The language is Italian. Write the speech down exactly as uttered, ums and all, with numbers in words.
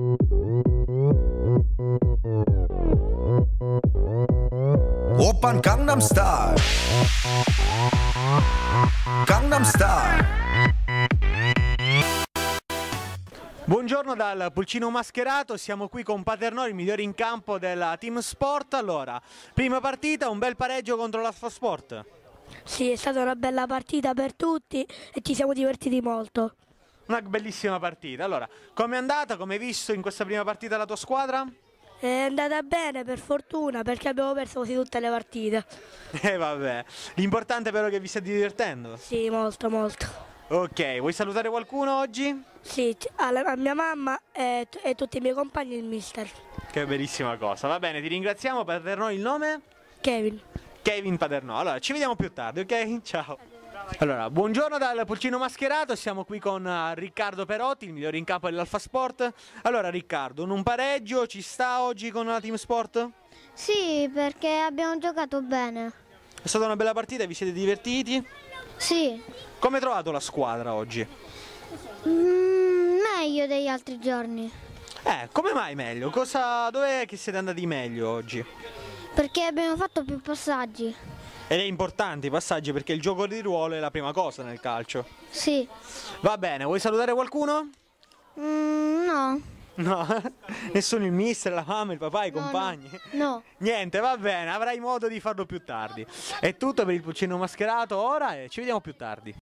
Oppan Gangnam Style, Gangnam Style. Buongiorno dal Pulcino Mascherato, siamo qui con Paternò, il migliore in campo della Team Sport. Allora, prima partita, un bel pareggio contro l'Alfa Sport. Sì, è stata una bella partita per tutti e ci siamo divertiti molto. Una bellissima partita. Allora, com'è andata? Come hai visto in questa prima partita la tua squadra? È andata bene, per fortuna, perché abbiamo perso quasi tutte le partite. Eh vabbè, l'importante però è che vi state divertendo. Sì, molto, molto. Ok, vuoi salutare qualcuno oggi? Sì, alla, a mia mamma e, e tutti i miei compagni e il mister. Che bellissima cosa. Va bene, ti ringraziamo. Paternò, il nome? Kevin. Kevin Paternò. Allora, ci vediamo più tardi, ok? Ciao. Allora, buongiorno dal Pulcino Mascherato, siamo qui con uh, Riccardo Perotti, il migliore in campo dell'Alfa Sport. Allora Riccardo, un pareggio ci sta oggi con la Team Sport? Sì, perché abbiamo giocato bene. È stata una bella partita, vi siete divertiti? Sì, Come hai trovato la squadra oggi? mm, meglio degli altri giorni. Eh, come mai meglio? Cosa, dov'è che siete andati meglio oggi? Perché abbiamo fatto più passaggi. Ed è importante i passaggi perché il gioco di ruolo è la prima cosa nel calcio. Sì. Va bene, vuoi salutare qualcuno? Mm, no. No, nessuno, il mister, la mamma, il papà, i No, compagni. No. Niente, va bene, avrai modo di farlo più tardi. È tutto per il Pulcino Mascherato ora e ci vediamo più tardi.